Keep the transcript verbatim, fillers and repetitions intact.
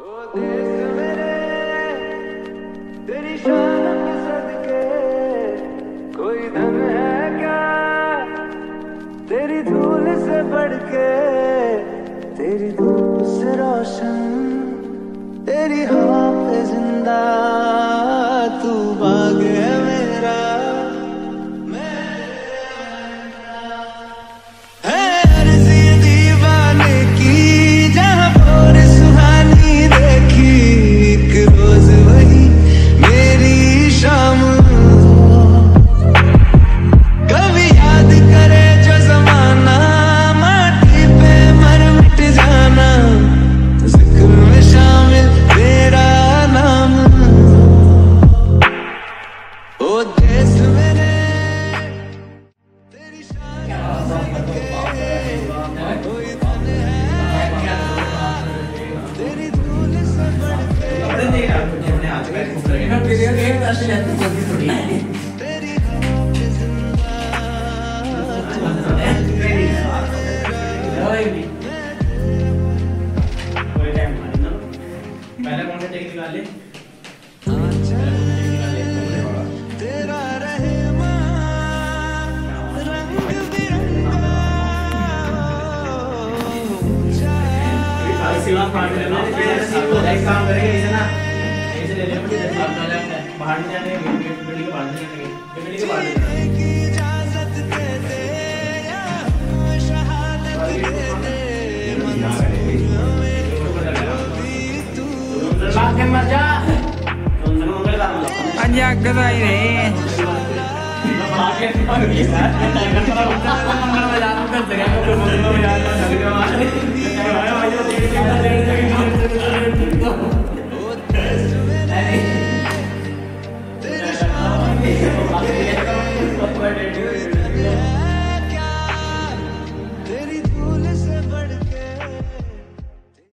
तेरी शान के सदके कोई धन है क्या, तेरी धूल से बढ़ के, तेरी धूप से रोशन, तेरी हवा पे जिंदा तू बाग है मेरा। है अर्ज़ी दीवाने की जहाँ पर सुहानी देखी, एक रोज वही मेरी शाम, कभी याद करे जो जमाना, माटी पे मर मिट जाना, जिक्र में शामिल तेरा नाम। ओ देश मेरे तेरी शान कोई धन है क्या, तेरी धूल से बढ़ के, तेरी धूप जिंदा पहले कौन सा टेक निकाल ले? तेरा रहमा रंग बिरंगा सिवा पार्ट लेना, एक काम करेंगे इसे ना, ऐसे ले लेंगे बाहर नहीं जाने, बिल्डिंग के बाहर नहीं जाने, बिल्डिंग के बाहर की इजाजत दे दे या शहादत दे दे, बात मर जा Aja kedai ni. बात